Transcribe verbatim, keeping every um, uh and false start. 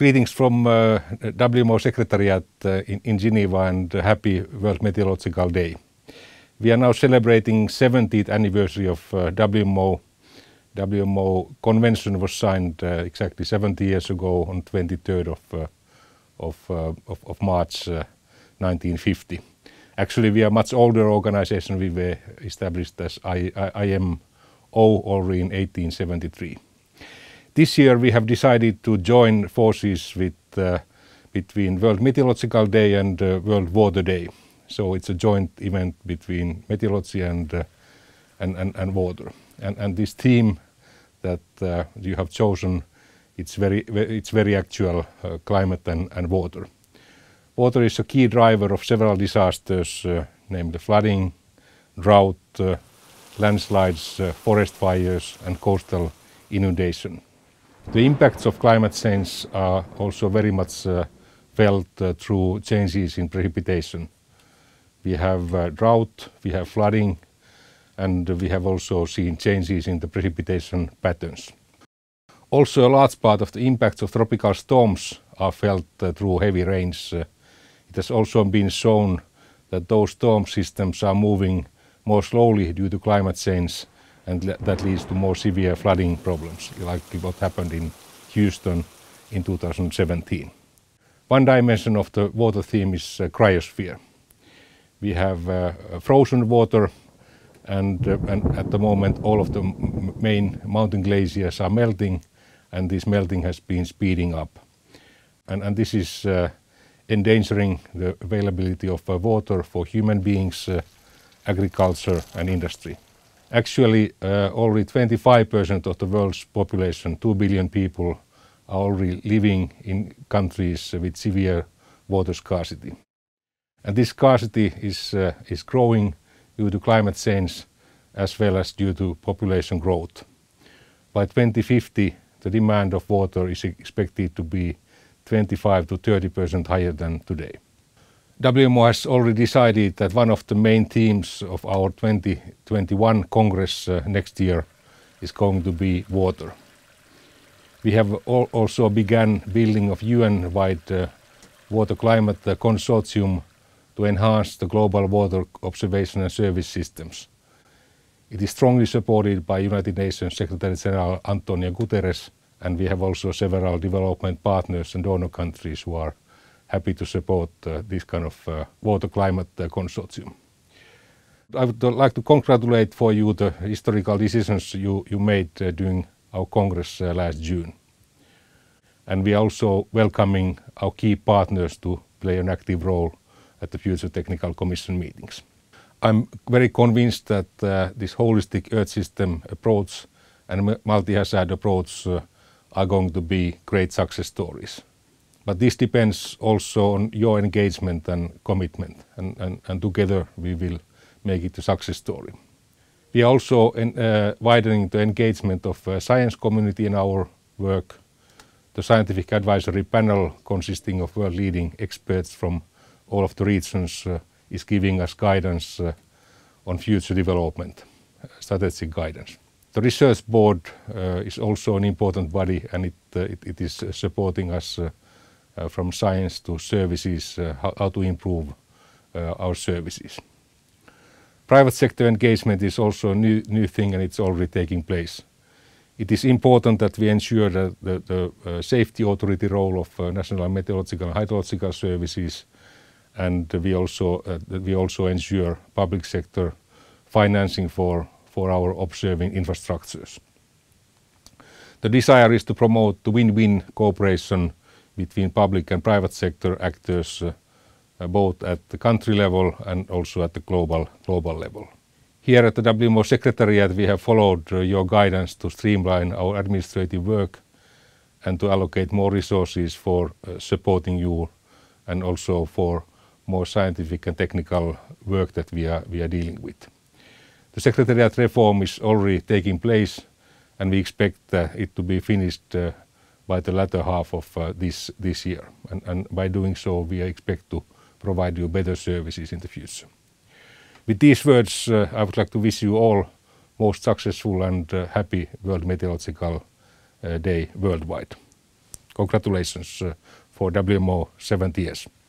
Greetings from uh, W M O Secretariat uh, in, in Geneva, and uh, happy World Meteorological Day. We are now celebrating seventieth anniversary of uh, W M O. W M O convention was signed uh, exactly seventy years ago on twenty-third of, uh, of, uh, of, of March uh, nineteen fifty. Actually, we are a much older organization. We were established as I, I, I M O already in eighteen seventy-three. This year we have decided to join forces with uh, between World Meteorological Day and uh, World Water Day. So it's a joint event between meteorology and uh, and, and, and water. And, and this theme that uh, you have chosen, it's very it's very actual, uh, climate and, and water. Water is a key driver of several disasters, uh, namely flooding, drought, uh, landslides, uh, forest fires, and coastal inundation. The impacts of climate change are also very much uh, felt uh, through changes in precipitation. We have uh, drought, we have flooding, and we have also seen changes in the precipitation patterns. Also, a large part of the impacts of tropical storms are felt uh, through heavy rains. Uh, it has also been shown that those storm systems are moving more slowly due to climate change, and that leads to more severe flooding problems, like what happened in Houston in two thousand seventeen. One dimension of the water theme is uh, cryosphere. We have uh, frozen water, and, uh, and at the moment all of the m main mountain glaciers are melting, and this melting has been speeding up. And, and this is uh, endangering the availability of uh, water for human beings, uh, agriculture and industry. Actually, uh, already twenty-five percent of the world's population, two billion people, are already living in countries with severe water scarcity. And this scarcity is, uh, is growing due to climate change as well as due to population growth. By twenty fifty, the demand of water is expected to be twenty-five to thirty percent higher than today. W M O has already decided that one of the main themes of our twenty twenty-one Congress uh, next year is going to be water. We have al also begun building of U N-wide uh, water climate uh, consortium to enhance the global water observation and service systems. It is strongly supported by United Nations Secretary General Antonio Guterres, and we have also several development partners and donor countries who are happy to support uh, this kind of uh, water climate uh, consortium. I would like to congratulate for you the historical decisions you, you made uh, during our Congress uh, last June. And we are also welcoming our key partners to play an active role at the future Technical Commission meetings. I'm very convinced that uh, this holistic Earth system approach and multi-hazard approach uh, are going to be great success stories. But this depends also on your engagement and commitment, and, and, and together we will make it a success story. We are also in, uh, widening the engagement of the uh, science community in our work. The scientific advisory panel, consisting of world-leading experts from all of the regions, uh, is giving us guidance uh, on future development, uh, strategic guidance. The research board uh, is also an important body, and it, uh, it, it is uh, supporting us uh, Uh, from science to services, uh, how, how to improve uh, our services. Private sector engagement is also a new, new thing, and it's already taking place. It is important that we ensure that the, the uh, safety authority role of uh, National Meteorological and Hydrological Services, and we also, uh, that we also ensure public sector financing for, for our observing infrastructures. The desire is to promote the win-win cooperation between public and private sector actors, uh, uh, both at the country level and also at the global, global level. Here at the W M O Secretariat, we have followed uh, your guidance to streamline our administrative work and to allocate more resources for uh, supporting you, and also for more scientific and technical work that we are, we are dealing with. The Secretariat reform is already taking place, and we expect uh, it to be finished uh, by the latter half of uh, this, this year. And, and by doing so, we expect to provide you better services in the future. With these words, uh, I would like to wish you all most successful and uh, happy World Meteorological uh, Day worldwide. congratulations uh, for W M O seventy years.